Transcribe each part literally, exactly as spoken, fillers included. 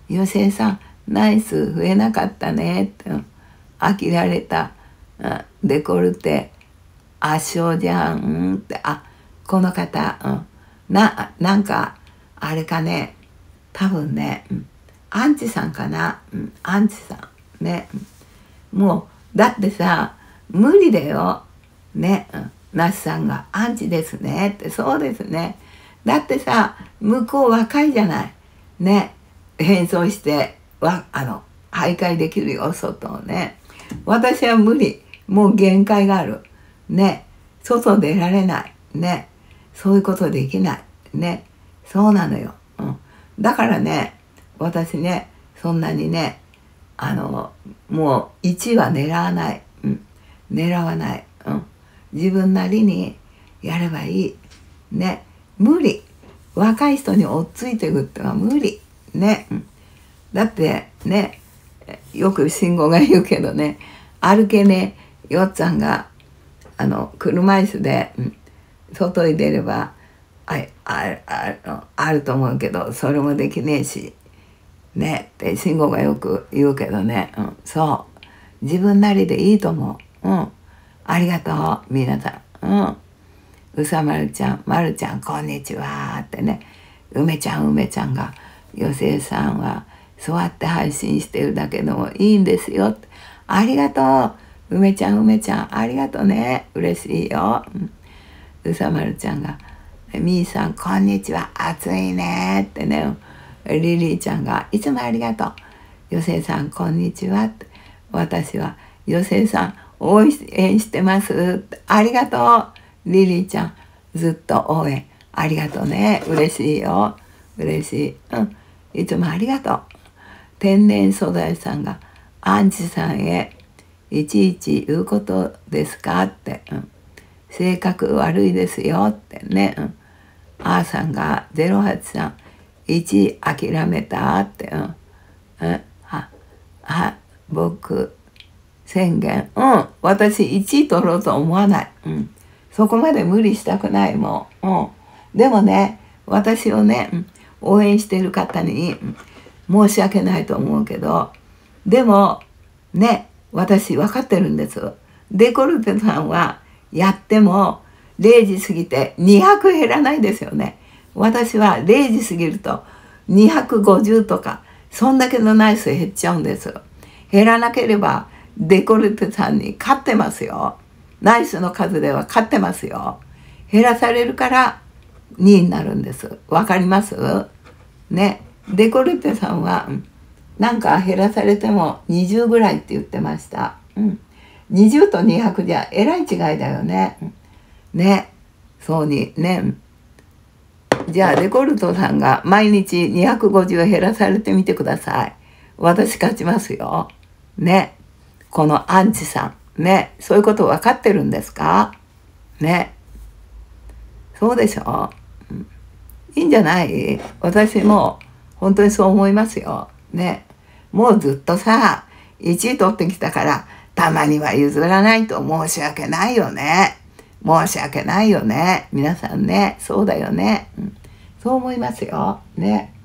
よしえさんナイス増えなかったねって、うん、飽きられた、うん、デコルテ圧勝じゃん、うん、ってあこの方、うん、ななんかあれかね多分ね、うん、アンチさんかな、うん、アンチさんね、うん、もうだってさ無理だよね、うん、那須さんがアンチですねってそうですねだってさ向こう若いじゃないね変装してわあの徘徊できるよ外をね私は無理もう限界があるね外出られないねそういうことできないねそうなのよ、うん、だからね私ねそんなにねあのもういちいは狙わない、うん、狙わない、うん、自分なりにやればいいね無理若い人に追っついていくってのは無理ね、うん、だってねよく慎吾が言うけどね歩けねよっちゃんがあの車椅子で、うん、外に出ればああああると思うけどそれもできねえしねって慎吾がよく言うけどね、うん、そう自分なりでいいと思う、うん、ありがとう皆さん、うん、うさまるちゃんまるちゃんこんにちはってね梅ちゃん梅ちゃんがよせいさんはそうやって配信してるだけでもいいんですよってありがとう梅ちゃん梅ちゃんありがとうね嬉しいよ、うん、うさまるちゃんがみーさんこんにちは暑いねってねリリーちゃんがいつもありがとうよせいさんこんにちはって私はよせいさん応援してますってありがとうリリーちゃんずっと応援ありがとうね嬉しいよ嬉しいうんいつもありがとう天然素材さんがアンチさんへいちいち言うことですかって、うん、性格悪いですよってね、うん、あーさんがゼロはちさんいち諦めたって、うん、うん、は、は、僕宣言、うん、私いちい取ろうと思わない、うん、そこまで無理したくないもん、うん、でもね私をね、うん、応援している方に、うん、申し訳ないと思うけどでもね私分かってるんですデコルテさんはやってもれいじ過ぎてにひゃく減らないですよね私はれいじ過ぎるとにひゃくごじゅうとかそんだけのナイス減っちゃうんです減らなければデコルテさんに勝ってますよナイスの数では勝ってますよ減らされるからにいになるんですわかりますねデコルテさんはなんか減らされてもにじゅうぐらいって言ってました、うん、にじゅうとにひゃくじゃえらい違いだよねねそうにねじゃあデコルトさんが毎日にひゃくごじゅう減らされてみてください私勝ちますよねこのアンチさんねそういうこと分かってるんですかねそうでしょ、うん、いいんじゃない私も本当にそう思いますよねもうずっとさいちい取ってきたからたまには譲らないと申し訳ないよね申し訳ないよね皆さんねそうだよね、うん、そう思いますよね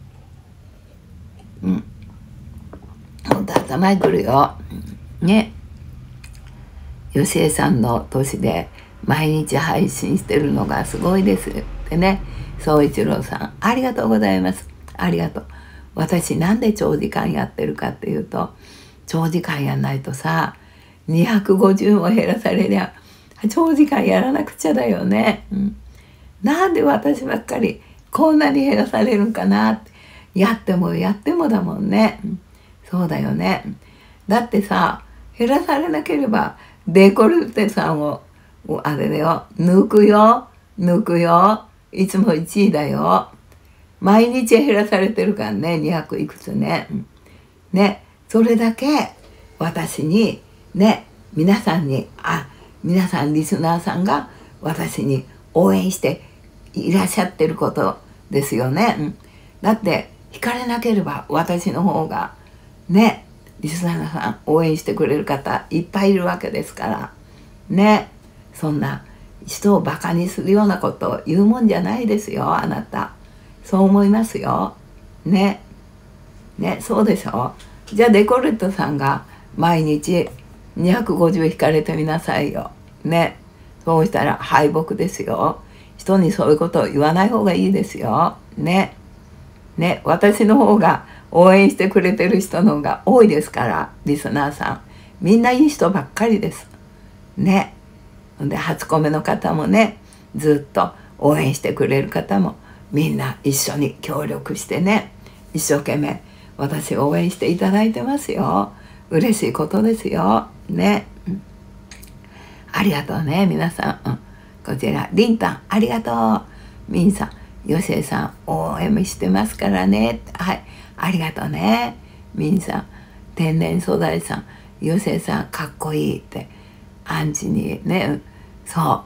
うん本当頭にくるよねよしえさんの年で毎日配信してるのがすごいですってね宗一郎さんありがとうございますありがとう私なんで長時間やってるかっていうと長時間やんないとさにひゃくごじゅうも減らされりゃ長時間やらなくちゃだよね、うん、なんで私ばっかりこんなに減らされるんかなってやってもやってもだもんね、うん、そうだよねだってさ減らされなければデコルテさんをあれだよ抜くよ抜くよいつもいちいだよ毎日減らされてるからねにひゃくいくつね、うん、ねそれだけ私にね皆さんにあ皆さんリスナーさんが私に応援していらっしゃってることですよね、うん、だって惹かれなければ私の方がねリスナーさん応援してくれる方いっぱいいるわけですからねそんな人をバカにするようなことを言うもんじゃないですよあなたそう思いますよねね、そうでしょ。じゃあデコルトさんが毎日にひゃくごじゅう引かれてみなさいよ。ね。そうしたら敗北ですよ。人にそういうことを言わない方がいいですよ。ね。ね、私の方が応援してくれてる人の方が多いですから、リスナーさん。みんないい人ばっかりです。ね。で、初コメの方もね、ずっと応援してくれる方もみんな一緒に協力してね、一生懸命私を応援していただいてますよ。嬉しいことですよ。ね。うん、ありがとうね、皆さん。うん、こちら、りんたん、ありがとう。みんさん、よしえさん、応援してますからね。はい、ありがとうね。みんさん、天然素材さん、よしえさん、かっこいいって、アンチにね、そう、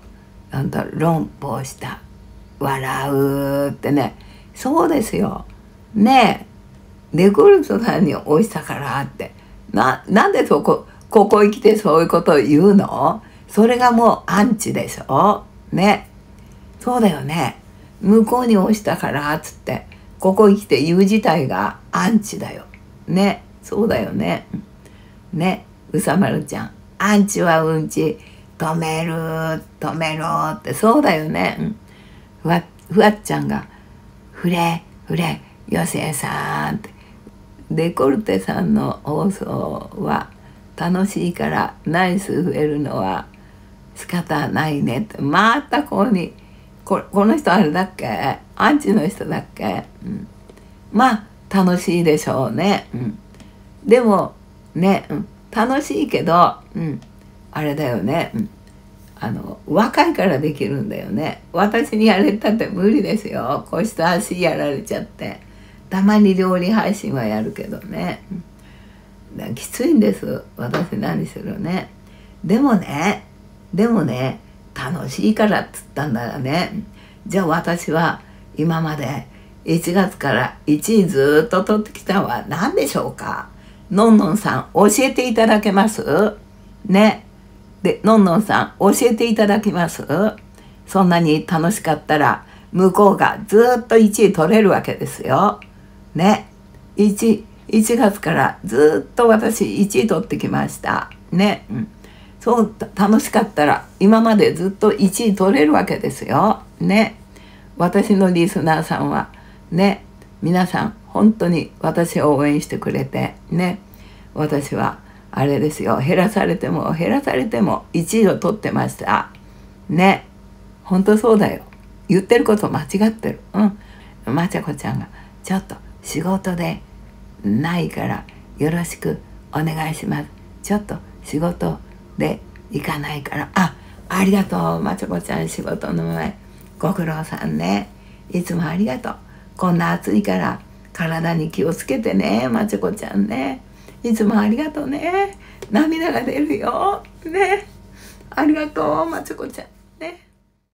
ほんと、論破した。笑うってね、そうですよ。ねえ、デコルトさんに押したからって、な、なんでそこ、ここへ来てそういうことを言うの？それがもうアンチでしょ？ね。そうだよね。向こうに押したからっつって、ここへ来て言う自体がアンチだよ。ね。そうだよね。ね。うさまるちゃん。アンチはうんち。止める、止めろって、そうだよね。うん、ふわ、ふわっちゃんが、ふれ、ふれ、よせえさんって。デコルテさんの放送は楽しいからナイス増えるのは仕方ないねって。またここに、こ、この人あれだっけ？アンチの人だっけ？うん、まあ楽しいでしょうね。うん、でもね、うん、楽しいけど、うん、あれだよね。うん、あの若いからできるんだよね。私にやれたって無理ですよ。腰と足やられちゃって。たまに料理配信はやるけどね。だからきついんです。私何するね。でもね、でもね、楽しいからっつったんだよね。じゃあ私は今までいちがつからいちいずっと取ってきたのは何でしょうか。のんのんさん教えていただけますね。で、のんのんさん教えていただきます。そんなに楽しかったら向こうがずっといちい取れるわけですよ。ね。いち、いちがつからずっと私いちい取ってきました。ね。うん、そう、楽しかったら今までずっといちい取れるわけですよ。ね。私のリスナーさんはね、皆さん本当に私を応援してくれてね、私はあれですよ、減らされても減らされてもいちいを取ってましたね。本当そうだよ。言ってること間違ってる。うん。まちゃこちゃんがちょっと仕事でないからよろしくお願いします。ちょっと仕事で行かないから。あ、ありがとうまちゃこちゃん、仕事の前ご苦労さんね。いつもありがとう。こんな暑いから体に気をつけてね、まちゃこちゃんね。いつもありがとうね。涙が出るよ。ね。ありがとうまちゃこちゃんね。